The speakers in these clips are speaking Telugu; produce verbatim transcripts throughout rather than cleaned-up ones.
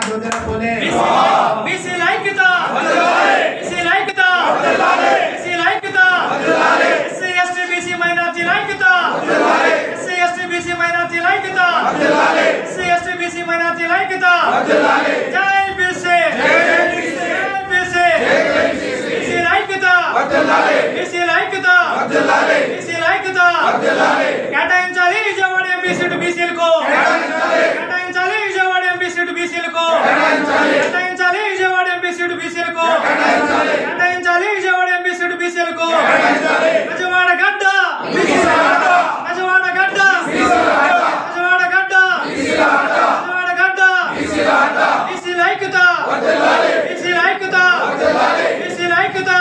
ज्योतिराव फुले बीसी लाइकता बीसी लाइकता बीसी लाइकता एससी एसटी बीसी माइनॉरिटी लाइकता एससी एसटी बीसी माइनॉरिटी लाइकता एससी एसटी बीसी माइनॉरिटी लाइकता जय बीसी जय बीसी बीसी लाइकता बीसी लाइकता बीसी लाइकता కేటాయించాలి విజయవాడ ఎంపీ సీటు బీసీలకు కేటాయించాలి విజయవాడ ఎంపీ సీటు బీసీలకు కేటాయించాలి విజయవాడ ఎంపీ సీటు బీసీలకు కేటాయించాలి విజయవాడ ఎంపీ సీటు బీసీలకు విజయవాడ గడ్డ విజయవాడ గడ్డ విజయవాడ గడ్డ విజయవాడ గడ్డ బీసీ లైక్యత బీసీ లైక్యత బీసీ లైక్యత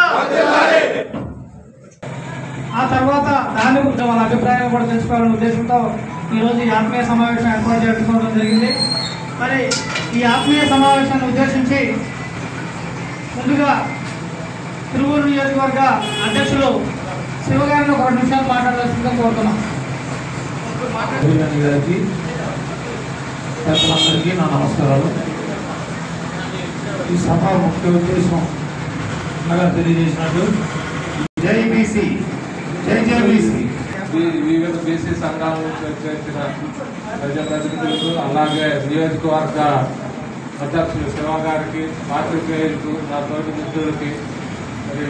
ఆ తర్వాత దాని గురించి వాళ్ళ అభిప్రాయాలు కూడా తెలుసుకోవాలనే ఉద్దేశంతో ఈరోజు ఈ ఆత్మీయ సమావేశం ఏర్పాటు చేసుకోవడం జరిగింది. మరి ఈ ఆత్మీయ సమావేశాన్ని ఉద్దేశించి ముందుగా తిరువూరు నియోజకవర్గ అధ్యక్షులు శివగారిని ఒక రెండు నిమిషాలు మాట్లాడాల్సిందిగా కోరుతున్నాం. అందరికీ నా నమస్కారాలు. ఈ సభ ముఖ్య ఉద్దేశం తెలియజేసినట్టు జై బీసీ జై జై బీసీ వివిధ బీసీ సంఘాల నుంచి వచ్చేసిన ప్రజాప్రతినిధులకు అలాగే నియోజకవర్గ అధ్యక్షులు శివ గారికి పాత్రికేయులకు నా తోటి మిత్రులకి మరి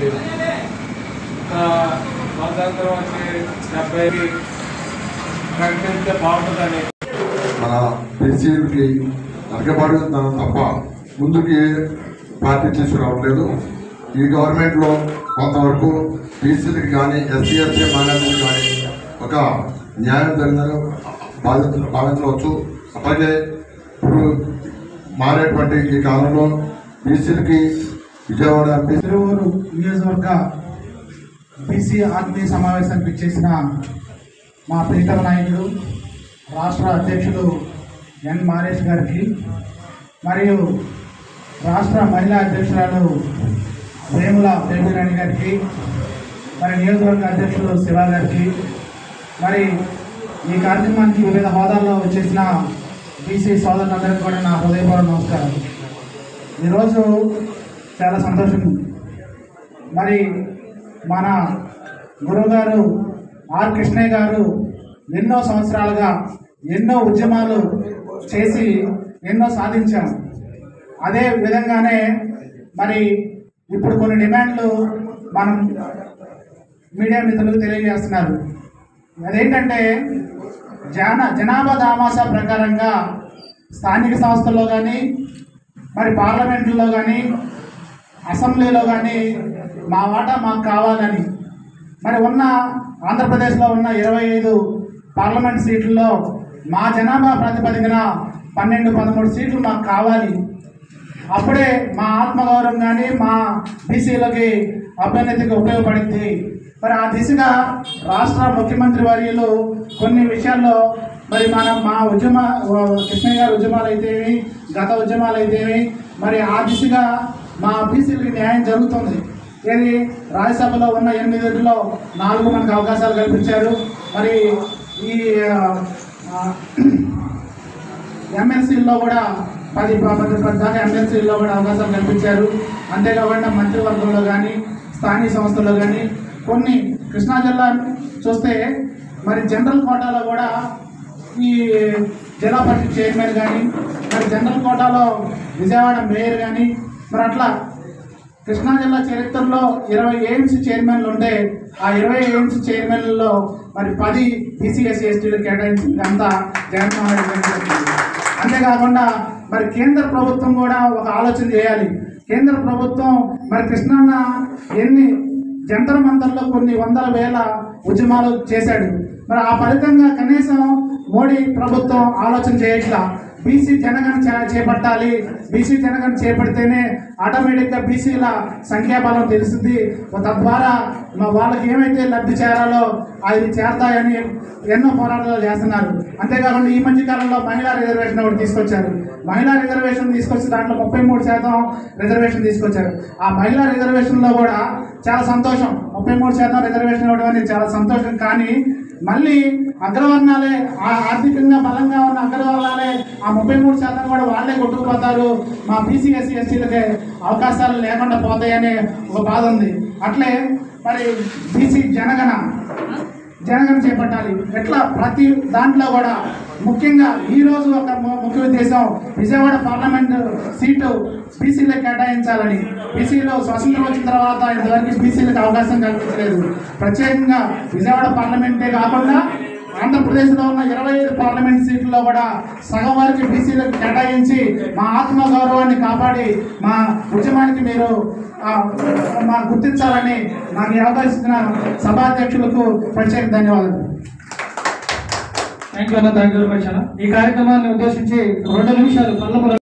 ఇంకా స్వాతంత్రం వచ్చి డెబ్బైకి ప్రకటిస్తే బాగుంటుందని మన బీసీలకి అరగబడుతున్నాను తప్ప ముందుకు ఏ పార్టీ తీసుకురావట్లేదు. ఈ గవర్నమెంట్లో కొంతవరకు బీసీలకు కానీ ఎస్సీ ఎస్టీ మైనారిటీలకు కానీ ఒక న్యాయం జరిగిందని బాధ్యతలు భావించవచ్చు. అలాగే ఇప్పుడు మారేటువంటి ఈ కాలంలో బీసీలకి విజయవాడ తిరువూరు నియోజకవర్గ బీసీ ఆత్మీయ సమావేశానికి ఇచ్చేసిన మా ప్రీతమ నాయకుడు రాష్ట్ర అధ్యక్షుడు ఎన్ మారేష్ గారికి మరియు రాష్ట్ర మహిళా అధ్యక్షురాలు వేముల బేబీరాణి గారికి మరి నియోజకవర్గ అధ్యక్షులు శివ గారికి మరి ఈ కార్యక్రమానికి వివిధ హోదాల్లో వచ్చేసిన బీసీ సోదరులందరికీ కూడా నా హృదయపూర్వక నమస్కారం. ఈరోజు చాలా సంతోషం. మరి మన గురువుగారు ఆర్ కృష్ణయ్య గారు ఎన్నో సంవత్సరాలుగా ఎన్నో ఉద్యమాలు చేసి ఎన్నో సాధించాం. అదే విధంగానే మరి ఇప్పుడు కొన్ని డిమాండ్లు మనం మీడియా మిత్రులకు తెలియజేస్తున్నారు. అదేంటంటే జన జనాభా దామాసా ప్రకారంగా స్థానిక సంస్థల్లో కానీ మరి పార్లమెంట్లో కానీ అసెంబ్లీలో కానీ మా వాటా మాకు కావాలని మరి ఉన్న ఆంధ్రప్రదేశ్లో ఉన్న ఇరవై ఐదు పార్లమెంట్ సీట్లలో మా జనాభా ప్రాతిపదికన పన్నెండు పదమూడు సీట్లు మాకు కావాలి. అప్పుడే మా ఆత్మగౌరవం కానీ మా బీసీలకి అభ్యున్నతికి ఉపయోగపడింది. మరి ఆ దిశగా రాష్ట్ర ముఖ్యమంత్రి వర్యులు కొన్ని విషయాల్లో మరి మన మా ఉద్యమ కృష్ణయ్య గారి ఉద్యమాలు అయితేవి గత ఉద్యమాలు అయితేవి మరి ఆ దిశగా మా బీసీలకి న్యాయం జరుగుతుంది. ఏది రాజ్యసభలో ఉన్న ఎనిమిదిలో నాలుగు మనకు అవకాశాలు కల్పించారు. మరి ఈ ఎమ్మెల్సీల్లో కూడా పది పది పది దాకా ఎమ్మెల్సీల్లో కూడా అవకాశాలు కల్పించారు. అంతేకాకుండా మంత్రివర్గంలో కానీ స్థానిక సంస్థల్లో కానీ కొన్ని కృష్ణా జిల్లా చూస్తే మరి జనరల్ కోటాలో కూడా ఈ జిల్లా పరిషత్ చైర్మన్ కానీ మరి జనరల్ కోటాలో విజయవాడ మేయర్ కానీ మరి అట్లా కృష్ణా జిల్లా చరిత్రలో ఇరవై ఎయిమ్స్ చైర్మన్లు ఉంటే ఆ ఇరవై ఎయిమ్స్ చైర్మన్లలో మరి పది బీసీ ఎస్సీ ఎస్టీలు కేటాయించింది అంతా జగన్మోహన్ రెడ్డి. అంతేకాకుండా మరి కేంద్ర ప్రభుత్వం కూడా ఒక ఆలోచన చేయాలి. కేంద్ర ప్రభుత్వం మరి కృష్ణన్న ఎన్ని జంతర్ మంతర్లో కొన్ని వందల వేల ఉద్యమాలు చేశాడు. మరి ఆ ఫలితంగా కనీసం మోడీ ప్రభుత్వం ఆలోచన చేయట్లా. బీసీ జనగణన చేపట్టాలి, బీసీ జనగణన చేపడితేనే ఆటోమేటిక్గా బీసీల సంఖ్యాబలం తెలుస్తుంది. తద్వారా వాళ్ళకి ఏమైతే లబ్ధి చేరాలో అవి చేరతాయని ఎన్నో పోరాటాలు చేస్తున్నారు. అంతేకాకుండా ఈ మధ్య కాలంలో మహిళా రిజర్వేషన్ ఒకటి తీసుకొచ్చారు. మహిళా రిజర్వేషన్ తీసుకొచ్చి దాంట్లో ముప్పై మూడు శాతం రిజర్వేషన్ తీసుకొచ్చారు. ఆ మహిళా రిజర్వేషన్లో కూడా చాలా సంతోషం. ముప్పై మూడు శాతం రిజర్వేషన్ ఇవ్వడం అనేది చాలా సంతోషం. కానీ మళ్ళీ అగ్రవర్ణాలే ఆ- ఆర్థికంగా బలంగా ఉన్న అగ్రవర్ణాలే ఆ ముప్పై మూడు శాతం కూడా వాళ్ళే కొట్టుకుపోతారు, మా బీసీ ఎస్సీ ఎస్టీలకి అవకాశాలు లేకుండా పోతాయనే ఒక బాధ ఉంది. అట్లే మరి బీసీ జనగణ జనగణ చేపట్టాలి. ఎట్లా ప్రతి దాంట్లో కూడా ముఖ్యంగా ఈరోజు ఒక ము- ముఖ్య ఉద్దేశం విజయవాడ పార్లమెంట్ సీటు బీసీలకు కేటాయించాలని. బీసీలో స్వతంత్రం వచ్చిన తర్వాత ఇంతవరకు బీసీలకు అవకాశం కల్పించలేదు. ప్రత్యేకంగా విజయవాడ పార్లమెంటే కాకుండా ఆంధ్రప్రదేశ్లో ఉన్న ఇరవై ఐదు పార్లమెంట్ సీట్లలో కూడా సగం వారికి బీసీలకు కేటాయించి మా ఆత్మగౌరవాన్ని కాపాడి మా ఉద్యమానికి మీరు ఆ, మా గుర్తించాలని నాకు ఈ అవకాశం ఇచ్చిన సభాధ్యక్షులకు ప్రత్యేక ధన్యవాదాలు. థ్యాంక్ యూ అన్న, థ్యాంక్ యూ వెరీ మచ్ అన్న. ఈ కార్యక్రమాన్ని ఉద్దేశించి రెండు నిమిషాలు పల్లపు